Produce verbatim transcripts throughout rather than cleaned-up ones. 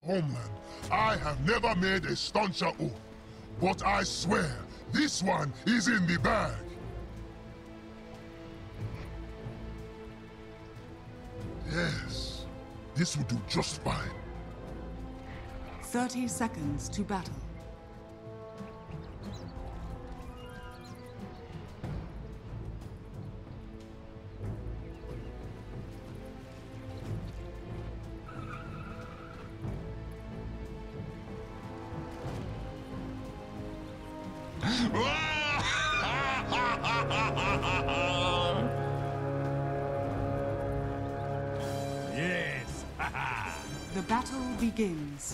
Homeland, I have never made a stauncher oath, but I swear, this one is in the bag. Yes, this will do just fine. Thirty seconds to battle. Yes! The battle begins.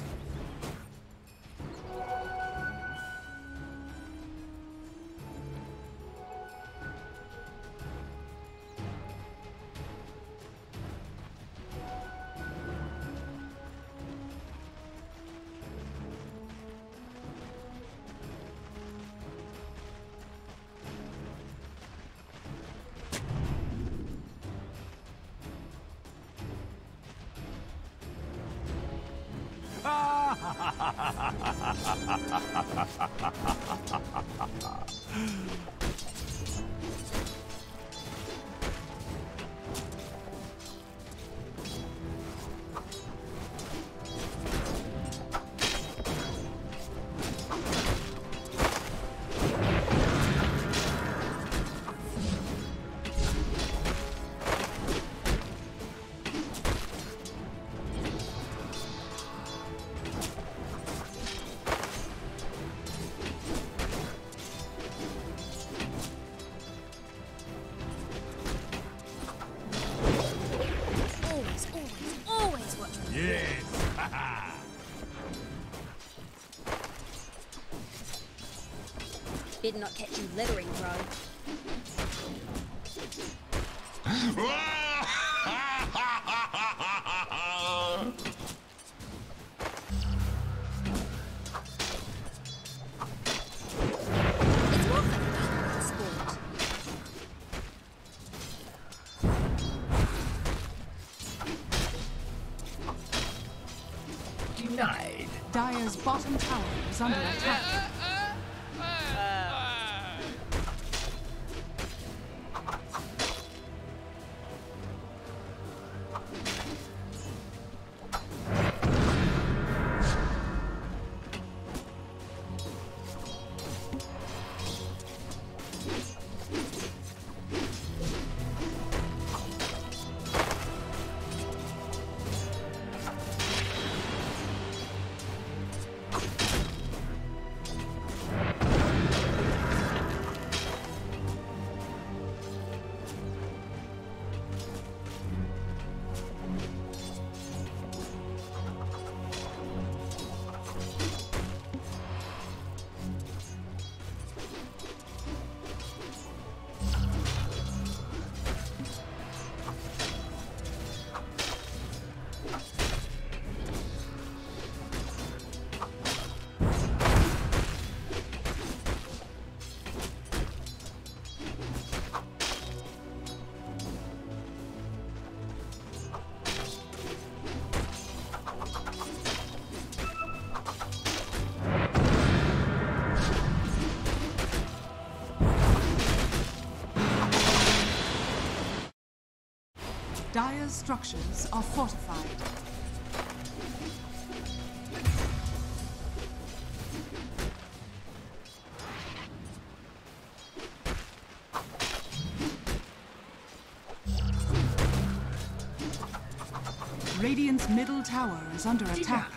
Yes! Did not catch you littering, bro. It's more fun than sport. Denied. Dire's bottom tower is under attack. Dire's structures are fortified. Radiant's middle tower is under attack.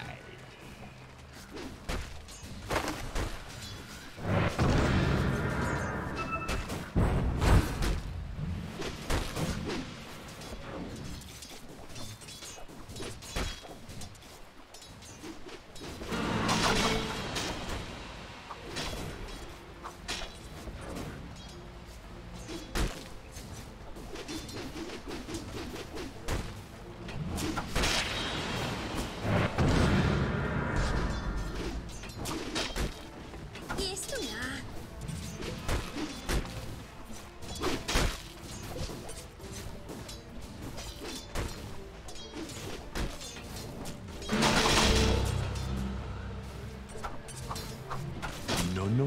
no.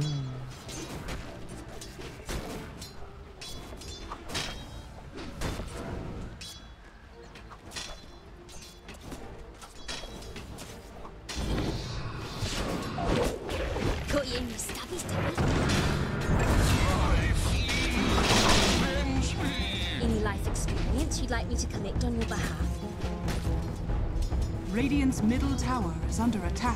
Caught you in your stubby stubby. Any life experience you'd like me to collect on your behalf? Radiant's middle tower is under attack.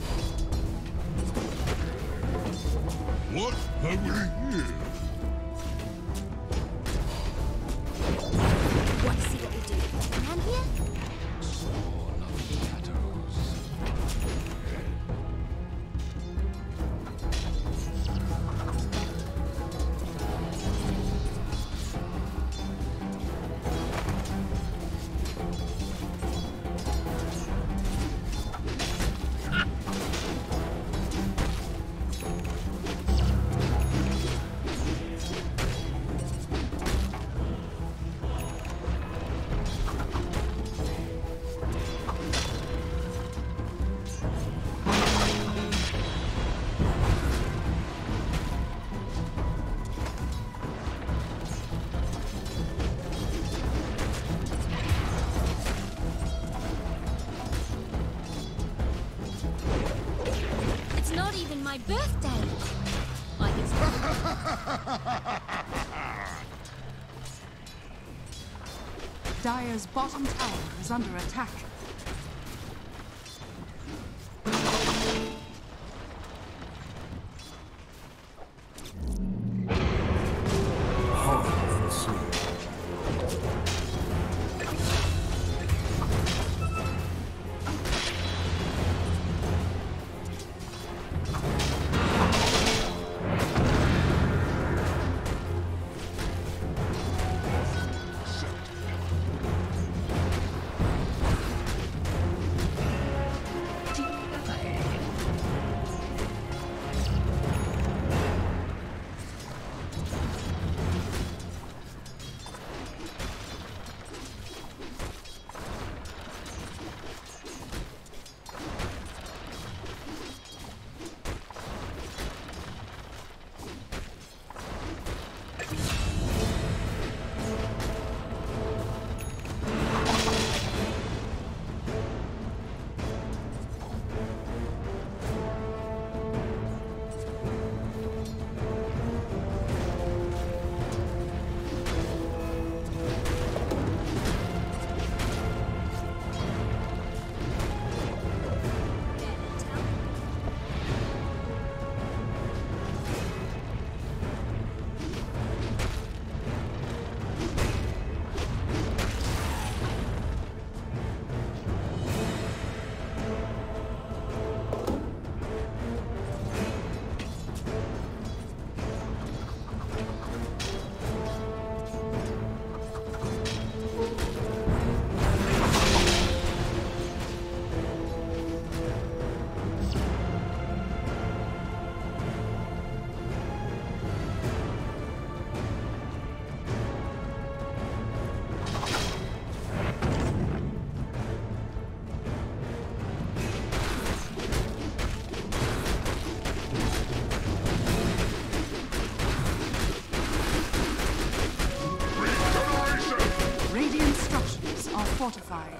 What have we here? Want to see what we do around here? It's not even my birthday. Like it's Dire's bottom tower is under attack. Fortified.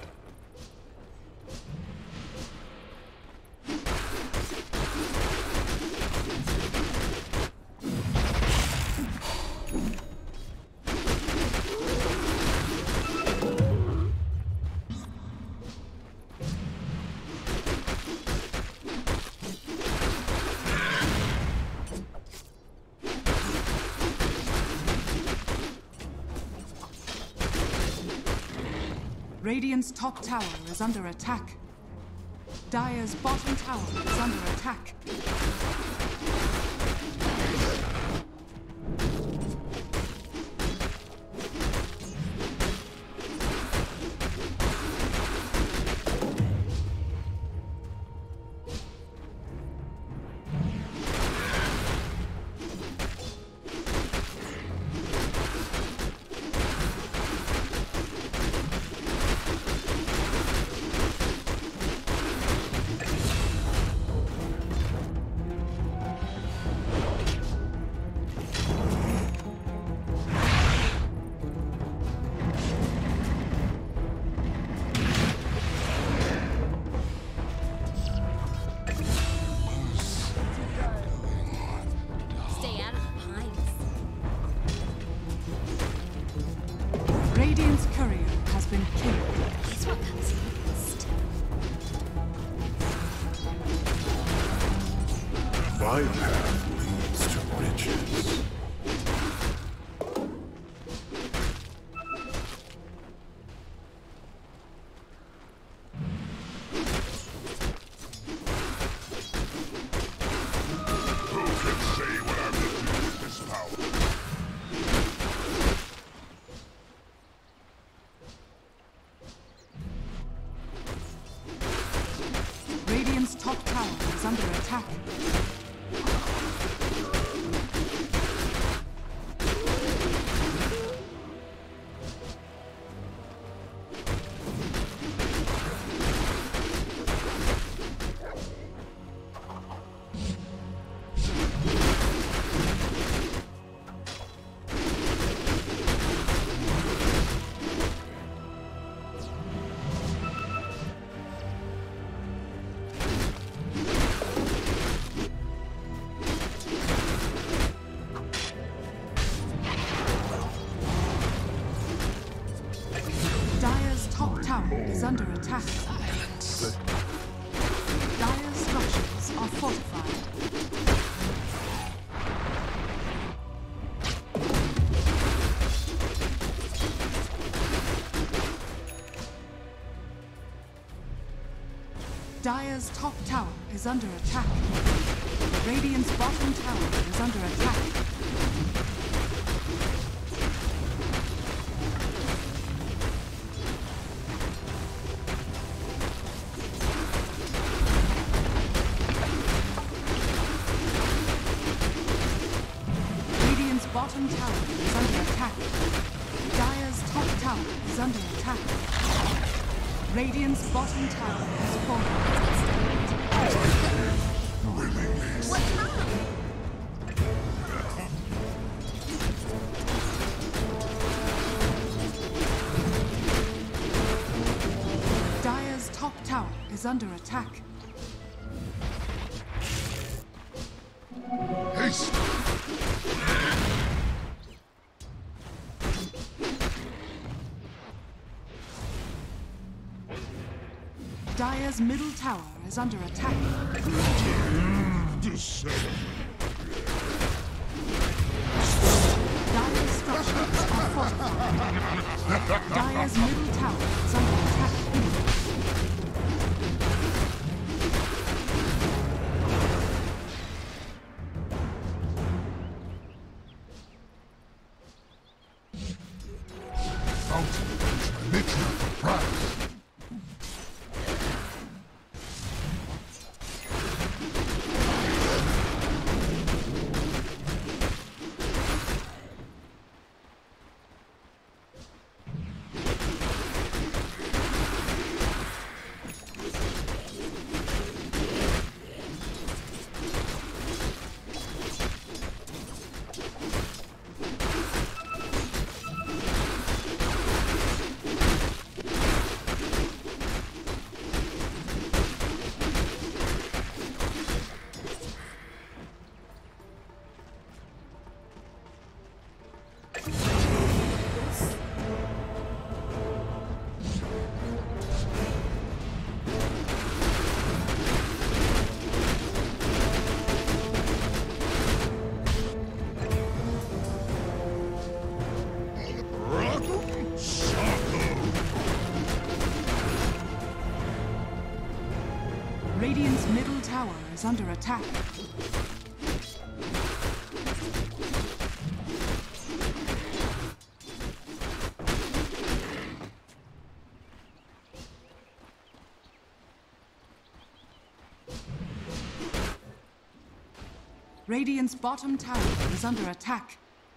Radiant's top tower is under attack. Dire's bottom tower is under attack. My path leads to riches. Radiant's top tower is under attack. Is under attack. Silence. Dire's structures are fortified. Dire's top tower is under attack. Radiant's bottom tower is under attack. Bottom tower is under attack. Dire's top tower is under attack. Radiant's bottom tower has fallen. What's wrong? Dire's top tower is under attack. Haste! Dire's middle tower is under attack. Dire's structures are fortified. Dire's middle tower is under attack. Fountain, literally surprise. Radiant's middle tower is under attack. Radiant's bottom tower is under attack.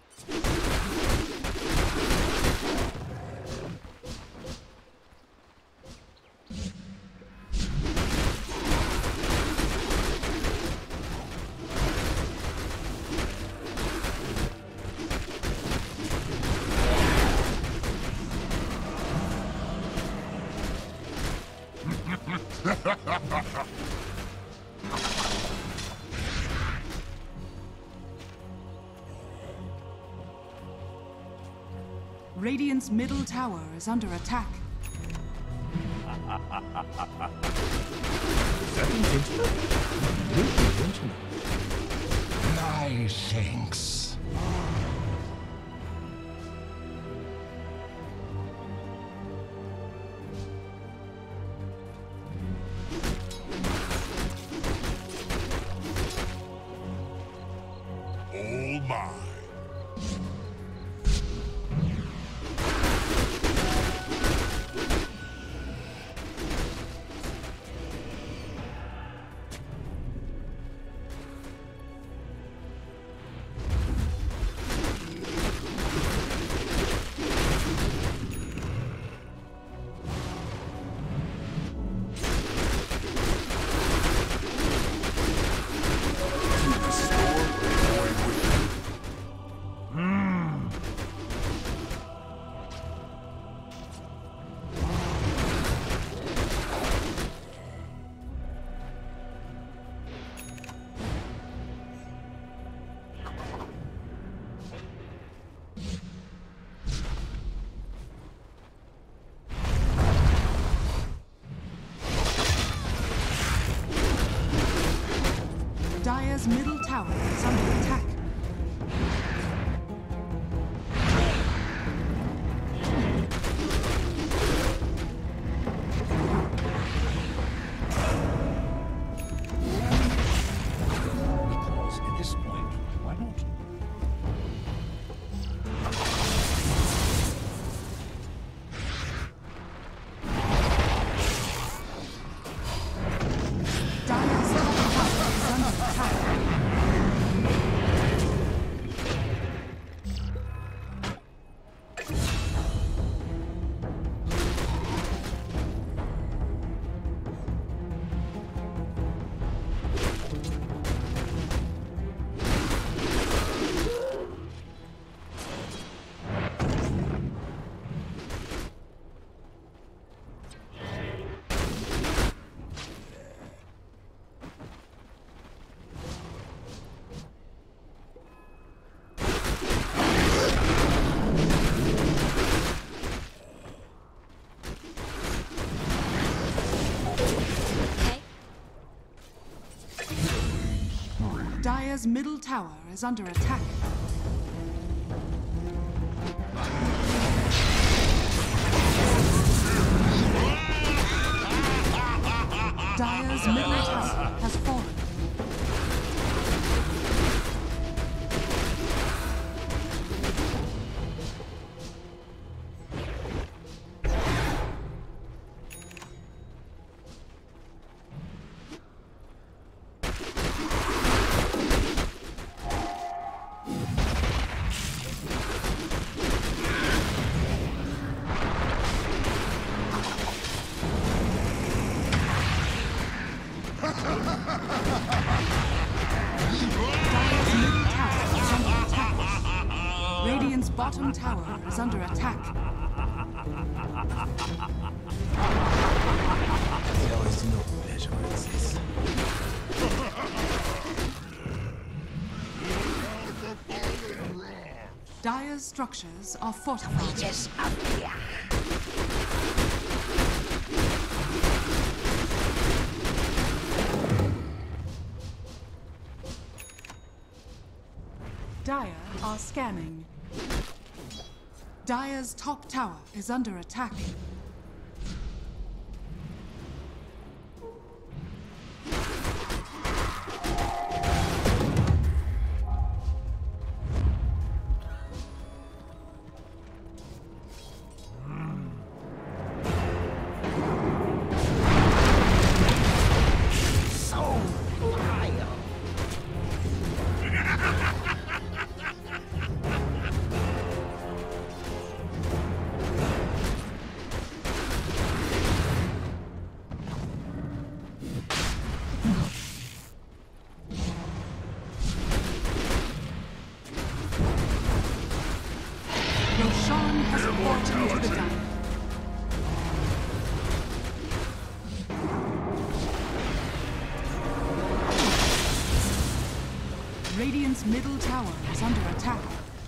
Radiant's middle tower is under attack. Is that intentional? Really intentional. Dire's middle tower is under attack. Because at this point, why not? Dire's top tower is under attack. Okay. Dire's middle tower is under attack. Dire's middle tower has fallen. Dire's middle tower is under attack. Radiant's bottom tower is under attack. There is no pleasure in this. Dire's structures are fortified. Dire are scanning. Dire's top tower is under attack. Roshan has fallen to the Dire. Radiant's middle tower is under attack.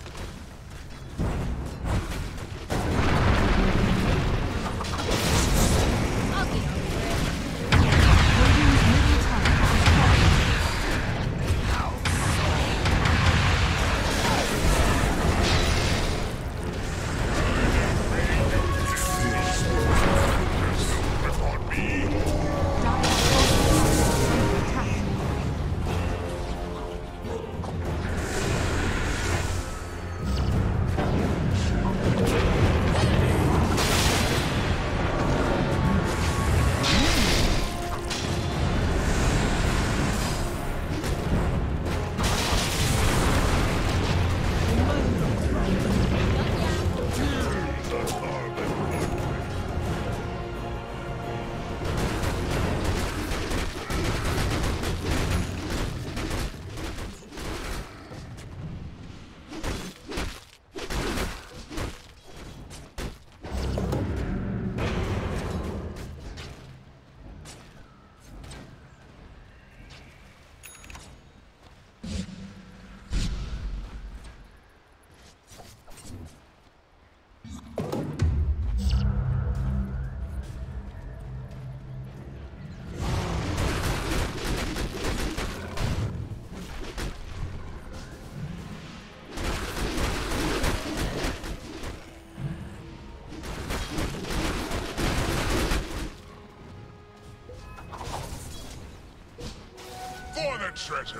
I'll get over it. Radiant's middle tower has fallen. Dire's bottom tower is under attack. the treasury.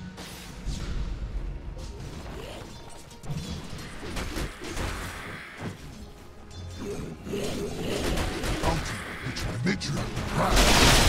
Bounty, which will make you proud.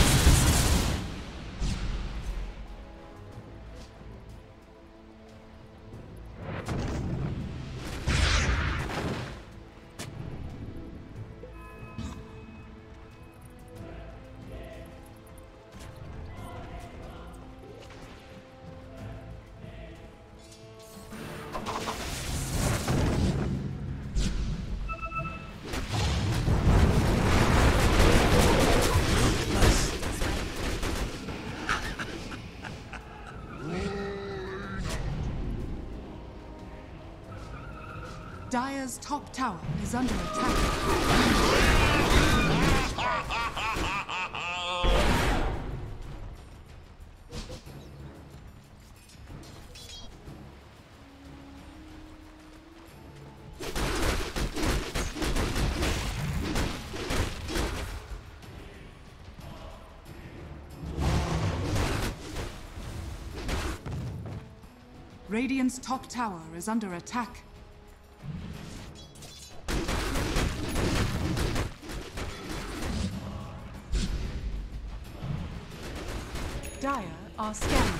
Dire's top tower is under attack. Radiant's top tower is under attack. Dire are scanning.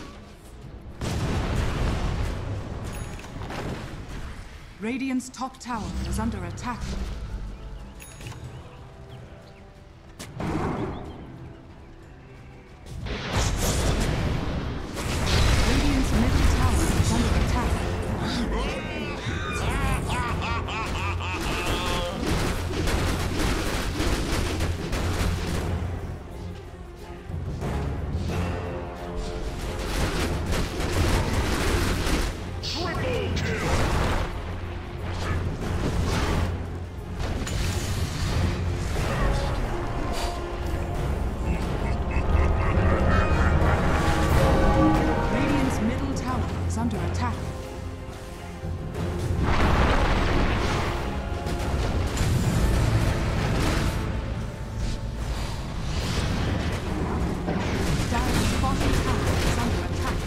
Radiant's top tower is under attack. Radiant's middle tower is under attack. Under attack. Dire's bottom tower is under attack.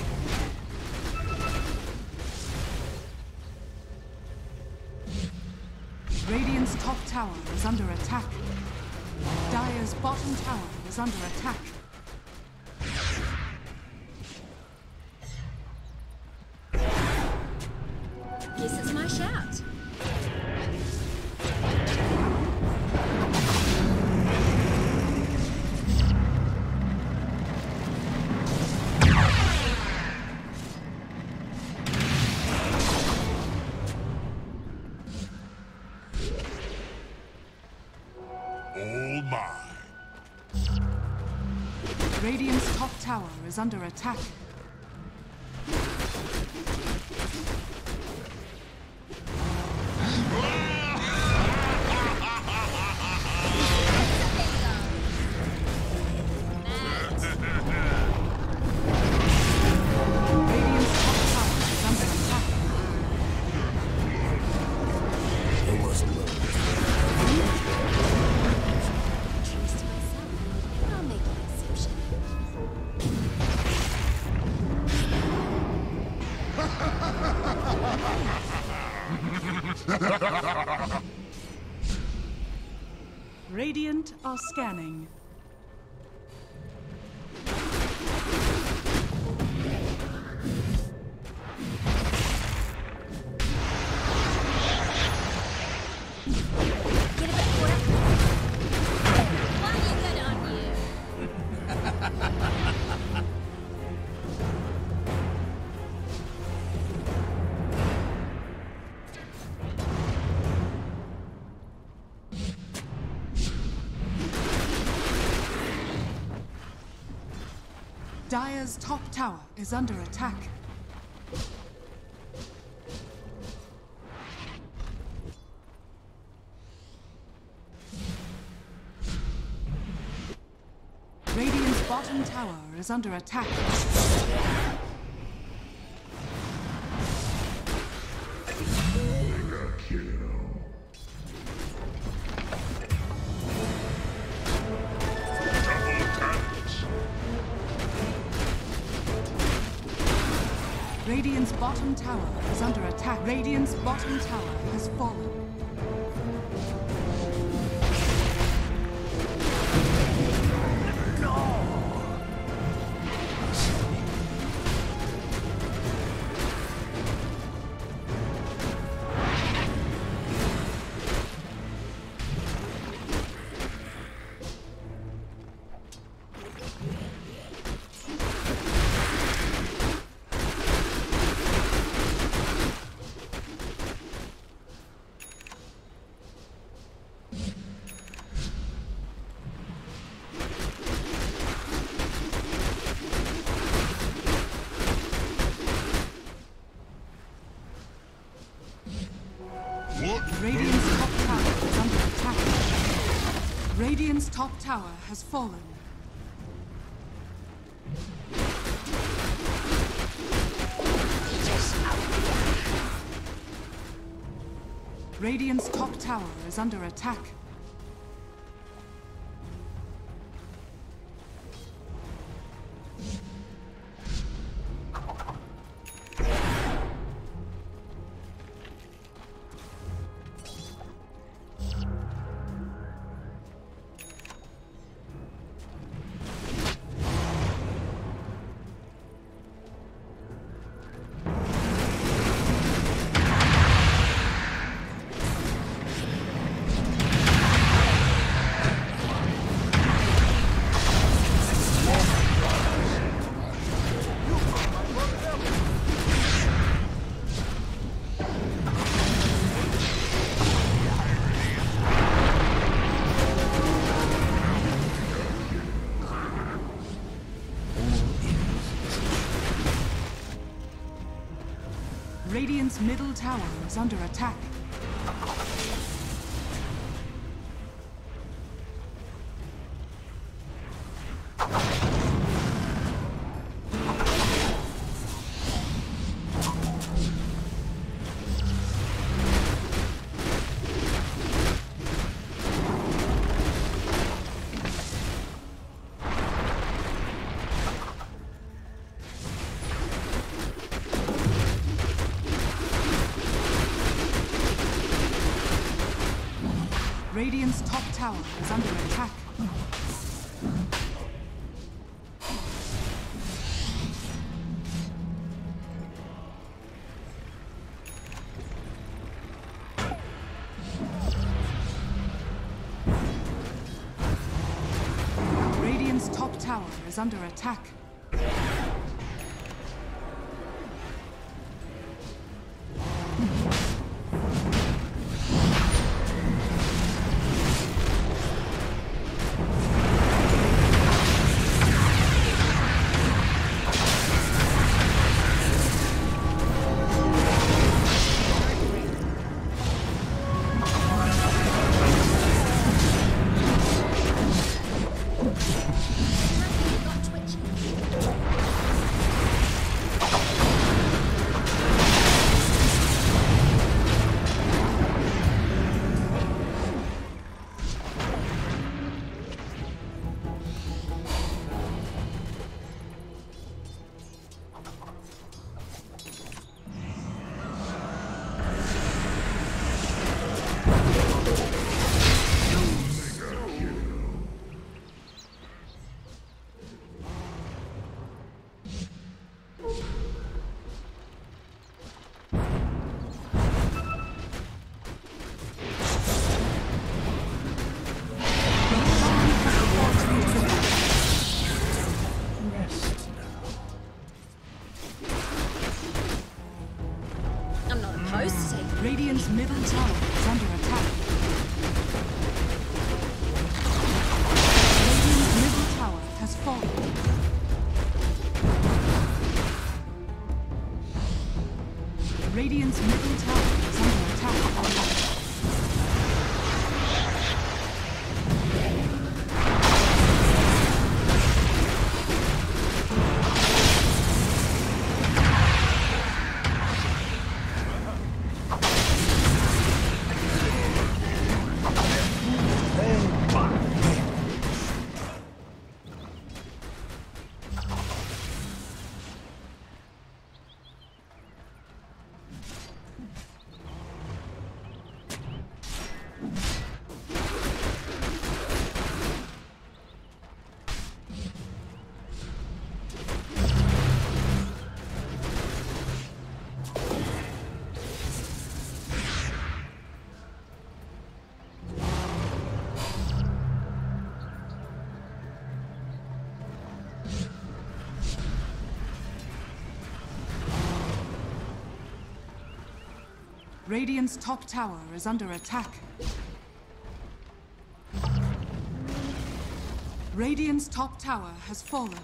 Radiant's top tower is under attack. Dire's bottom tower is under attack. This is my shout. All mine. Radiant's top tower is under attack. Radiant are scanning. Get a bit caught up. Why you got it on you? Dire's top tower is under attack. Radiant's bottom tower is under attack. Mega kill. Double damage. Radiant's bottom tower is under attack. Radiant's bottom tower has fallen. Radiant's top tower is under attack. Radiant's top tower has fallen. Radiant's top tower is under attack. Radiant's middle tower is under attack. Radiant's top tower is under attack. Radiant's top tower is under attack. Radiant's middle tower is under attack. Radiant's middle tower has fallen. Radiant's middle tower is under attack. Radiant's top tower is under attack. Radiant's top tower has fallen.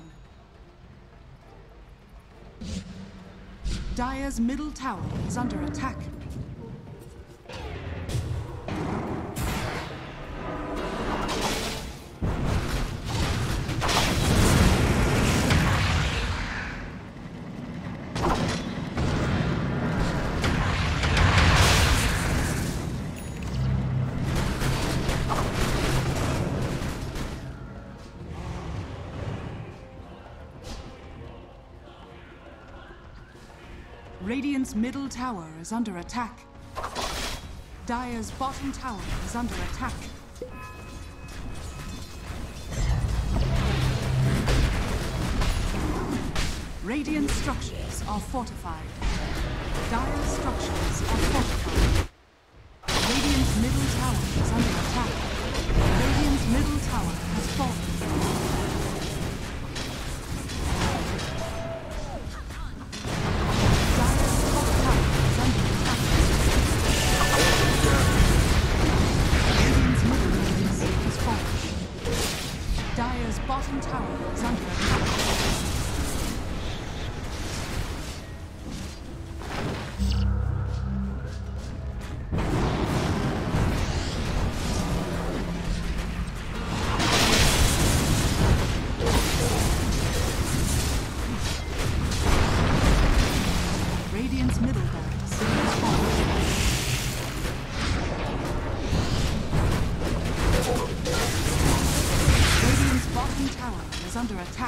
Dire's middle tower is under attack. Radiant's middle tower is under attack. Dire's bottom tower is under attack. Radiant structures are fortified. Dire's structures are fortified. Radiant's middle tower is under attack. Radiant's middle tower has fallen. Bottom tower is under attack. Radiant's middle barracks is falling. Radiant's bottom tower is under attack.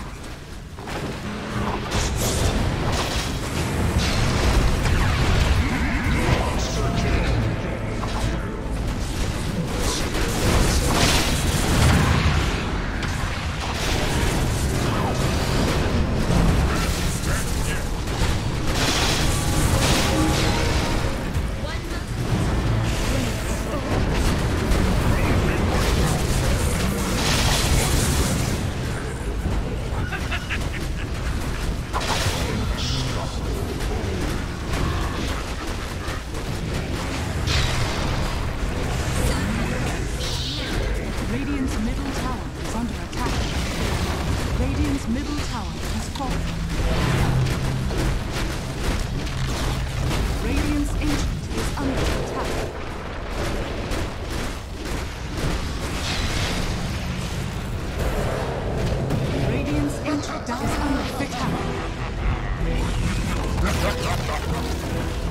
Radiant's middle tower is under attack. Radiant's middle tower has fallen. Radiant's ancient is under attack. Radiant's ancient is under attack.